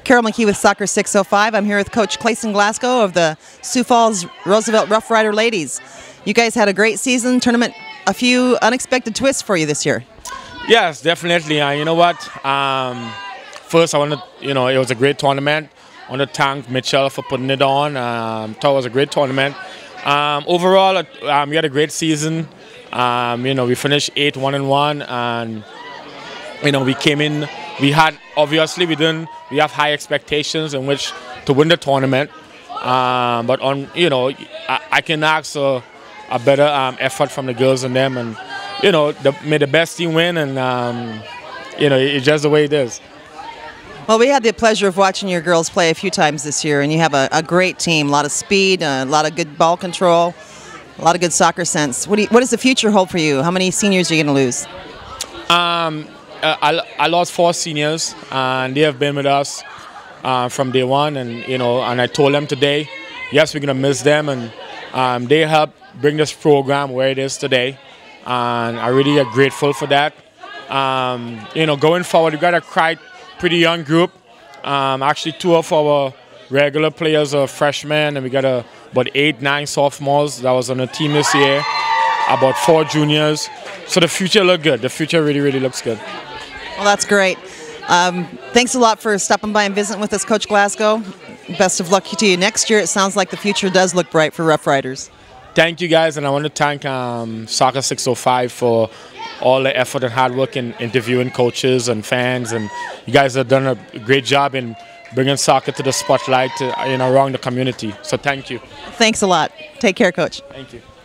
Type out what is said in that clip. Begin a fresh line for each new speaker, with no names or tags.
Carol McKee with Soccer 605. I'm here with Coach Clayson Glasgow of the Sioux Falls Roosevelt Rough Rider Ladies. You guys had a great season tournament, a few unexpected twists for you this year.
Yes, definitely. You know what? First, I want to, it was a great tournament. I want to thank Mitchell for putting it on. Thought it was a great tournament. Overall, we had a great season. We finished 8-1-1, and we came in. We have high expectations in which to win the tournament. But I can ask a better effort from the girls and them, and may the best team win, and it's just the way it is.
Well, we had the pleasure of watching your girls play a few times this year, and you have a great team, a lot of speed, a lot of good ball control, a lot of good soccer sense. What does the future hold for you? How many seniors are you going to lose?
I lost 4 seniors, and they have been with us from day one, and and I told them today, yes, we're going to miss them, and they helped bring this program where it is today, and I really am grateful for that. Going forward, we got a pretty young group. Actually, 2 of our regular players are freshmen, and we got about 8-9 sophomores that was on the team this year, about 4 juniors. So the future looks good. The future really, really looks good.
Well, that's great. Thanks a lot for stopping by and visiting with us, Coach Glasgow. Best of luck to you next year. It sounds like the future does look bright for Rough Riders.
Thank you, guys, and I want to thank Soccer 605 for all the effort and hard work in interviewing coaches and fans, and you guys have done a great job in bringing soccer to the spotlight around the community. So thank you.
Thanks a lot. Take care, Coach.
Thank you.